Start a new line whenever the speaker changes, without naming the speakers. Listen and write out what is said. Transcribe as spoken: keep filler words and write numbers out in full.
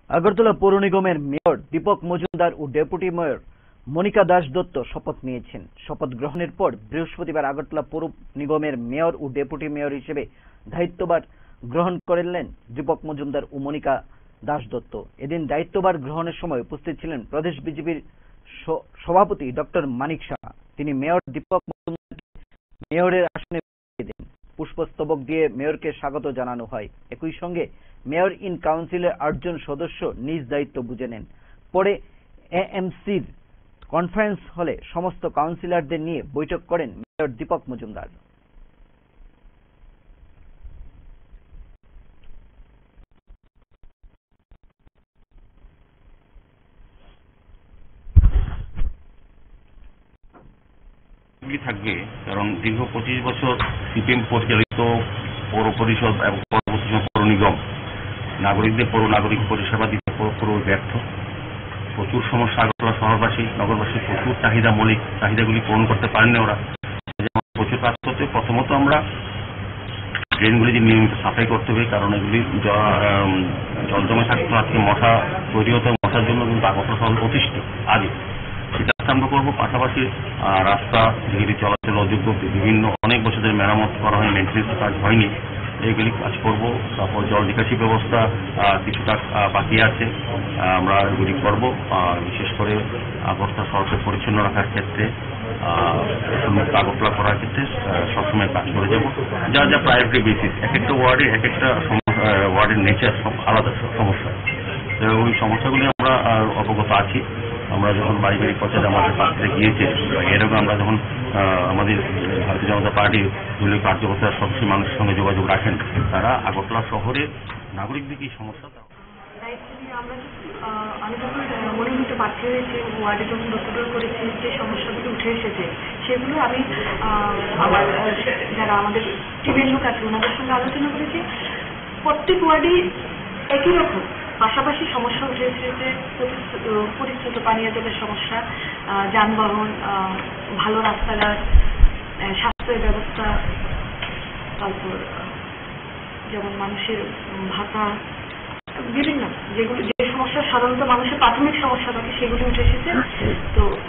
আগরতলা পৌর নিগমের মেয়র দীপক মজুমদার ও ডেপুটি মেয়র মনিকা দাস দত্ত শপথ নিয়েছেন। শপথ গ্রহণের পর বৃহস্পতিবার আগরতলা পৌর নিগমের মেয়র ও ডেপুটি মেয়র হিসেবে দায়িত্বভার গ্রহণ করলেন দীপক মজুমদার ও মনিকা দাস দত্ত। এদিন দায়িত্বভার গ্রহণের সময় উপস্থিত ছিলেন প্রদেশ বিজেপির সভাপতি ডক্টর মানিক সাহা। তিনি মেয়র দীপক মজুমদারকে মেয়রের আসনে দেন। পুষ্পস্তবক দিয়ে মেয়রকে স্বাগত জানানো হয়। একই সঙ্গে মেয়র ইন কাউন্সিলের আটজন সদস্য নিজ দায়িত্ব বুঝে নেন। পরে এএমসির কনফারেন্স হলে সমস্ত কাউন্সিলরদের নিয়ে বৈঠক করেন মেয়র দীপক মজুমদার।
থাকবে কারণ দীর্ঘ পঁচিশ বছর সিপিএম পরিচালিত পৌর পরিষদ এবং পরবর্তী পৌর নিগম নাগরিকদের পৌর নাগরিক পরিষেবা দিতে পুরো ব্যর্থ। প্রচুর সমস্যা আগরতলা শহরবাসী নগরবাসী প্রচুর চাহিদা মৌলিক চাহিদাগুলি পূরণ করতে পারেননি ওরা। প্রচুর কাজ করতে প্রথমত আমরা ড্রেনগুলি নিয়মিত সাফাই করতে হবে, কারণ এগুলি জল জমে থাকতো। আজকে মশা তৈরি হতো, মশার জন্য কিন্তু আগরতলা শহর অতিষ্ঠ আগে সেটা আমরা করবো। পাশাপাশি রাস্তা যেগুলি চলাচল অযোগ্য বিভিন্ন অনেক বছরের মেরামত করা হয়, মেনটেন্স কাজ হয়নি, এইগুলি কাজ করব। তারপর জল নিকাশি ব্যবস্থা কিছুটা বাকি আছে, আমরা এগুলি করব। বিশেষ করে আগরতলা শহরকে পরিচ্ছন্ন রাখার ক্ষেত্রে মুক্ত আগরতলা করার ক্ষেত্রে সবসময় কাজ করে যাব। যা যা প্রায়োরিটি বেসিস এক একটা ওয়ার্ডে এক একটা ওয়ার্ডের নেচার সব আলাদা সমস্যা, ওই সমস্যাগুলি আমরা অবগত আছি। আমরা যখন বাড়ি বাড়ি প্রচার আমাদের পাশে গিয়েছে, এরকম আমরা যখন আমাদের ভারতীয় জনতা পার্টি দলীয় কার্যকর্তার সদস্য মানুষের সঙ্গে যোগাযোগ রাখেন, তারা আগরতলা শহরের নাগরিকদের কি সমস্যা
আমি যখন মনোনীত প্রার্থী হয়েছি, ওয়ার্ডে যখন দপ্তর করেছি, যে সমস্যাগুলো উঠে এসেছে সেগুলো আমি আমার যারা আমাদের টিমের লোক আছে ওনাদের সঙ্গে আলোচনা করেছি। প্রত্যেক ওয়ার্ডেই একই রকম পাশাপাশি সমস্যা উঠে এসেছে। পরিশ্রুত পানীয় জলের সমস্যা, যানবাহন, ভালো রাস্তাঘাট, স্বাস্থ্যের ব্যবস্থা, তারপর যেমন মানুষের ভাতা, বিভিন্ন যেগুলো যে সমস্যা সাধারণত মানুষের প্রাথমিক সমস্যা থাকে সেগুলি উঠে এসেছে। তো